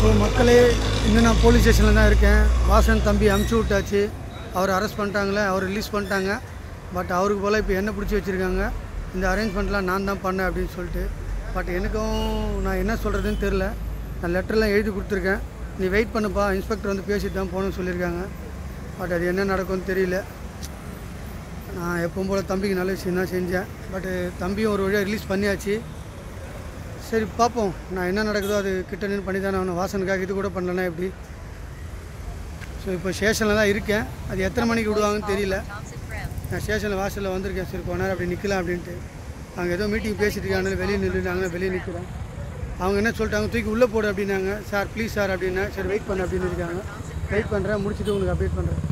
மக்களே, இன்னும் நான் போலீஸ் ஸ்டேஷனில் தான் இருக்கேன். வாசன் தம்பி அமுச்சு விட்டாச்சு. அவர் அரெஸ்ட் பண்ணிட்டாங்களே, அவர் ரிலீஸ் பண்ணிட்டாங்க. பட் அவருக்கு போல் இப்போ என்ன பிடிச்சி வச்சுருக்காங்க. இந்த அரேஞ்ச்மெண்ட்லாம் நான் தான் பண்ணேன் அப்படின்னு சொல்லிட்டு. பட் எனக்கும் நான் என்ன சொல்கிறதுன்னு தெரில. நான் லெட்டர்லாம் எழுதி கொடுத்துருக்கேன். நீ வெயிட் பண்ணுப்பா, இன்ஸ்பெக்டர் வந்து பேசிட்டு தான் போகணும்னு சொல்லியிருக்காங்க. பட் அது என்ன நடக்கும்னு தெரியல. நான் எப்பவும் போல் தம்பிக்கு நல்ல விஷயம் தான் செஞ்சேன். பட்டு தம்பியும் ஒரு வழியாக ரிலீஸ் பண்ணியாச்சு. சரி பார்ப்போம், நான் என்ன நடக்குதோ அது கிட்ட நின்று பண்ணி தானே ஆகணும். வாசனுக்காக இது கூட பண்ணலன்னா எப்படி. ஸோ இப்போ ஸ்டேஷனில் தான் இருக்கேன். அது எத்தனை மணிக்கு விடுவாங்கன்னு தெரியல. நான் ஸ்டேஷனில் வாசலில் வந்திருக்கேன். சரி கொஞ்ச நேரம் அப்படி நிற்கலாம் அப்படின்ட்டு. அவங்க ஏதோ மீட்டிங் பேசிட்டு இருக்காங்க, வெளியே நின்றுட்டாங்க. வெளியே நிற்கிறேன். அவங்க என்ன சொல்லிட்டாங்க, தூக்கி உள்ளே போடு அப்படின்னாங்க. சார் ப்ளீஸ் சார் அப்படின்னா. சரி வெயிட் பண்ண அப்படின்னு இருக்காங்க. வெயிட் பண்ணுறேன், முடிச்சுட்டு உங்களுக்கு அப்டேட் பண்ணுறேன்.